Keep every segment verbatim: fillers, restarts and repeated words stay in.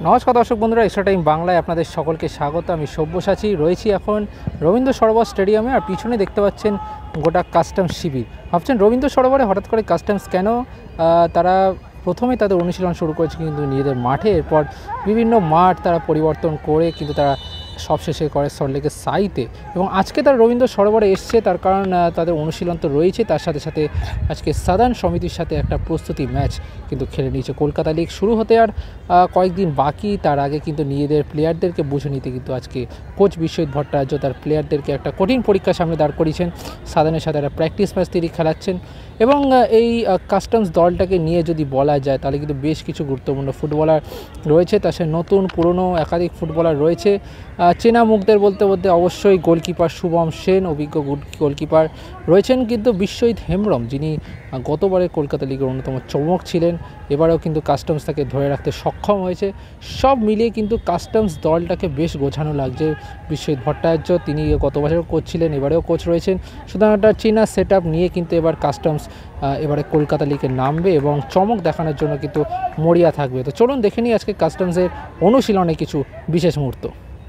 নমস্কার দর্শক বন্ধুরা, এক্সট্রা টাইম বাংলায় আপনাদের সকলকে স্বাগত। আমি সব্যসাচী রয়েছি এখন রবীন্দ্র সরোবর স্টেডিয়ামে, আর পিছনে দেখতে পাচ্ছেন গোটা কাস্টমস শিবির। ভাবছেন রবীন্দ্র সরোবরে হঠাৎ করে কাস্টমস কেন? তারা প্রথমে তাদের অনুশীলন শুরু করেছে কিন্তু নিজেদের মাঠে, এরপর বিভিন্ন মাঠ তারা পরিবর্তন করে কিন্তু তারা সবশেষে করে সল্টলেকের সাইতে, এবং আজকে তারা রবীন্দ্র সরোবরে এসছে তার কারণ তাদের অনুশীলন তো রয়েছে, তার সাথে সাথে আজকে সাদার্ন সমিতির সাথে একটা প্রস্তুতি ম্যাচ কিন্তু খেলে নিয়েছে। কলকাতা লিগ শুরু হতে আর কয়েকদিন বাকি, তার আগে কিন্তু নিজেদের প্লেয়ারদেরকে বুঝে নিতে কিন্তু আজকে কোচ বিশ্বজিৎ ভট্টাচার্য তার প্লেয়ারদেরকে একটা কঠিন পরীক্ষার সামনে দাঁড় করিয়েছেন। সাদার্নের সাথে একটা প্র্যাকটিস ম্যাচ তিনি খেলাচ্ছেন, এবং এই কাস্টমস দলটাকে নিয়ে যদি বলা যায় তাহলে কিন্তু বেশ কিছু গুরুত্বপূর্ণ ফুটবলার রয়েছে, তার সাথে নতুন পুরনো একাধিক ফুটবলার রয়েছে। চেনা মুখদের বলতে বলতে অবশ্যই গোলকিপার শুভম সেন, অভিজ্ঞ গোলকিপার রয়েছেন, কিন্তু বিশ্বজিৎ হেমব্রম যিনি গতবারের কলকাতা লিগের অন্যতম চমক ছিলেন, এবারেও কিন্তু কাস্টমস তাকে ধরে রাখতে সক্ষম হয়েছে। সব মিলিয়ে কিন্তু কাস্টমস দলটাকে বেশ গোছানো লাগছে। বিশ্বজিৎ ভট্টাচার্য তিনি গত বছরও কোচ ছিলেন, এবারেও কোচ রয়েছেন, সুতরাং একটা চেনা সেট আপ নিয়ে কিন্তু এবার কাস্টমস এবারে কলকাতা লিগে নামবে এবং চমক দেখানোর জন্য কিন্তু মরিয়া থাকবে। তো চলুন দেখে নিই আজকে কাস্টমসের অনুশীলনে কিছু বিশেষ মুহূর্ত।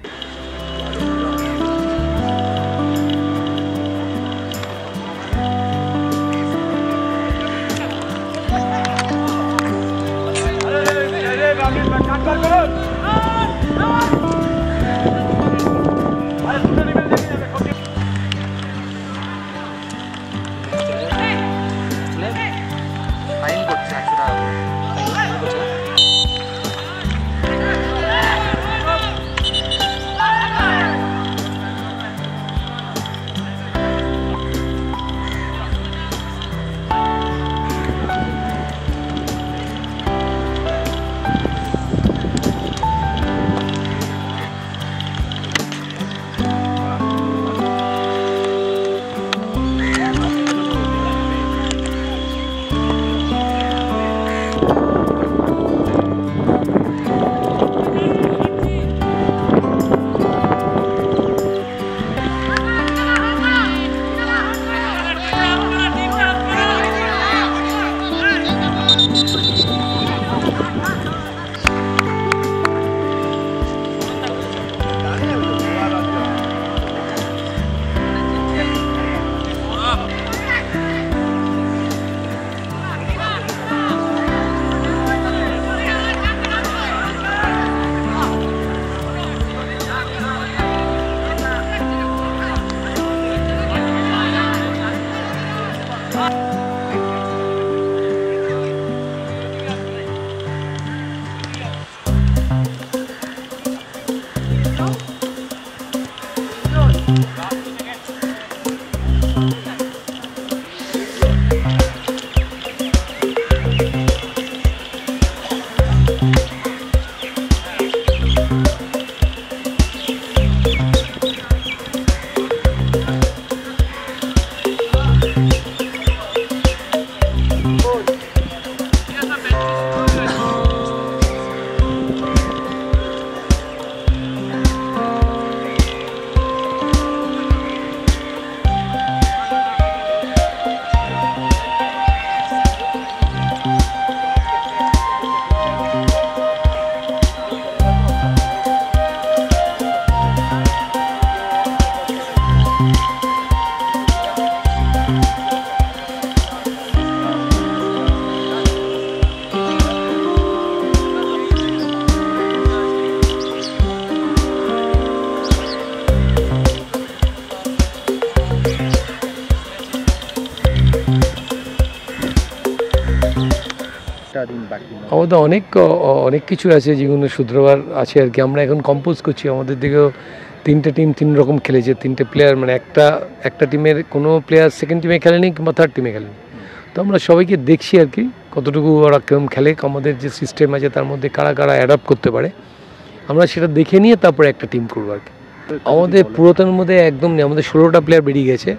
আমাদের অনেক অনেক কিছু আছে যেগুলো শুধরাবার আছে আর কি। আমরা এখন কম্পোজ করছি, আমাদের দিকেও তিনটে টিম তিন রকম খেলেছে, তিনটে প্লেয়ার, মানে একটা একটা টিমের কোনো প্লেয়ার সেকেন্ড টিমে খেলেনি কিংবা থার্ড টিমে খেলেনি। তো আমরা সবাইকে দেখছি আর কি কতটুকু ওরা কেমন খেলে, আমাদের যে সিস্টেম আছে তার মধ্যে কারা কারা অ্যাডাপ্ট করতে পারে, আমরা সেটা দেখে নিয়ে তারপরে একটা টিম করবো আর কি। আমাদের পুরাতনের মধ্যে একদম নেই, আমাদের ষোলোটা প্লেয়ার বেরিয়ে গেছে,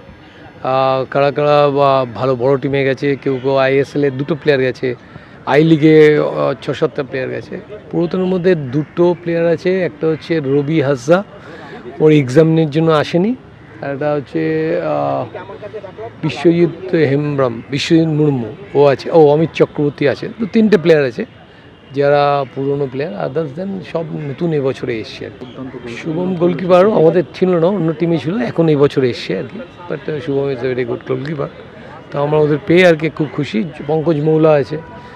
কারা কারা বা ভালো বড় টিমে গেছে, কেউ কেউ আইএসএল এর দুটো প্লেয়ার গেছে, আই লিগে ছ সাতটা প্লেয়ার গেছে। পুরাতনের মধ্যে দুটো প্লেয়ার আছে, একটা হচ্ছে রবি হাসা, ওর এক্সামের জন্য আসেনি, আর একটা হচ্ছে বিশ্বজিৎ হেমব্রম, বিশ্বজিৎ মুর্মু ও আছে, ও অমিত চক্রবর্তী আছে। তো তিনটে প্লেয়ার আছে, যারা পুরনো প্লেয়ার, আদার্স দেন সব নতুন এবছরে এসছে আর কি। শুভম গোলকিপারও আমাদের ছিল না, অন্য টিমে ছিল, এখন এই বছরে এসছে আর কি। But Shubham is a very good goalkeeper, তো আমরা ওদের পেয়ে আর কি খুব খুশি। পঙ্কজ মৌলা আছে,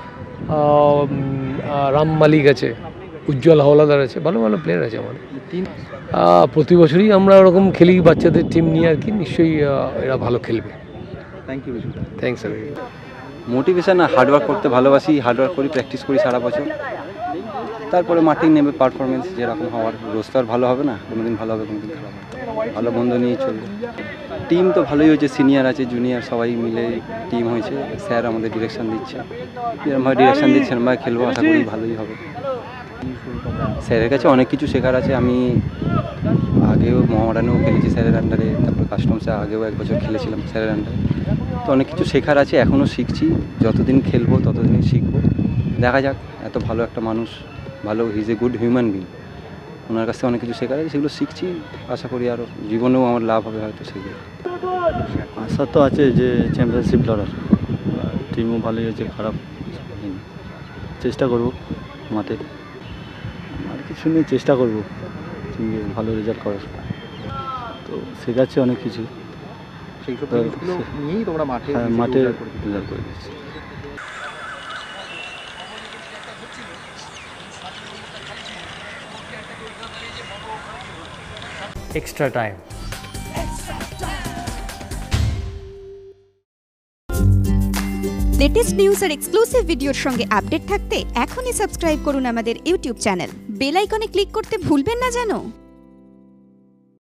রাম মালিক আছে, উজ্জ্বল হাওলাদার আছে, ভালো ভালো প্লেয়ার আছে আমাদের। প্রতি বছরই আমরা ওরকম খেলি বাচ্চাদের টিম নিয়ে আর কি, নিশ্চয়ই এরা ভালো খেলবে। Thank you. Thanks sir. Motivation আর হার্ডওয়ার্ক করতে ভালোবাসি, হার্ডওয়ার্ক করি, প্র্যাকটিস করি সারা বছর, তারপরে মাঠে নেমে পারফরমেন্স যেরকম হওয়ার। রোজ তো আর ভালো হবে না, কোনো দিন ভালো হবে কোনো দিন খারাপ হবে, ভালো মন্দ নিয়েই চলবে। টিম তো ভালোই হয়েছে, সিনিয়র আছে জুনিয়র সবাই মিলে টিম হয়েছে। স্যার আমাদের ডিরেকশন দিচ্ছে, যেরকমভাবে ডিরেকশন দিচ্ছেন আমরা খেলবো, আশা করি ভালোই হবে। স্যারের কাছে অনেক কিছু শেখার আছে। আমি আগেও মহারানেও খেলেছি স্যারের আন্ডারে, তারপরে কাস্টমসে আগেও এক বছর খেলেছিলাম স্যারের আন্ডারে, তো অনেক কিছু শেখার আছে, এখনও শিখছি। যতদিন খেলবো ততদিন শিখবো, দেখা যাক। এত ভালো একটা মানুষ, ভালো, his a good human being, ওনার কাছ থেকে অনেক কিছু শেখার আছে, সেগুলো শিখছি। আশা করি আরও জীবনেও আমার লাভ হবে হয়তো সেগুলো। আশা তো আছে যে চ্যাম্পিয়নশিপ লড়ার, টিমও ভালোই হয়েছে, খারাপ হয়নি। চেষ্টা করব মাঠে, আর কিছু নিয়ে চেষ্টা করব টিমকে ভালো রেজাল্ট করার, তো শেখাচ্ছে অনেক কিছু। সেই সব জিনিসগুলো নিয়েই তোমরা মাঠে হ্যাঁ, মাঠে রেজাল্ট করে দিচ্ছি। extra time. লেটেস্ট নিউজ আর এক্সক্লুসিভ ভিডিওর সঙ্গে আপডেট থাকতে এখনই সাবস্ক্রাইব করুন আমাদের ইউটিউব চ্যানেল। বেল আইকনে ক্লিক করতে ভুলবেন না যেন।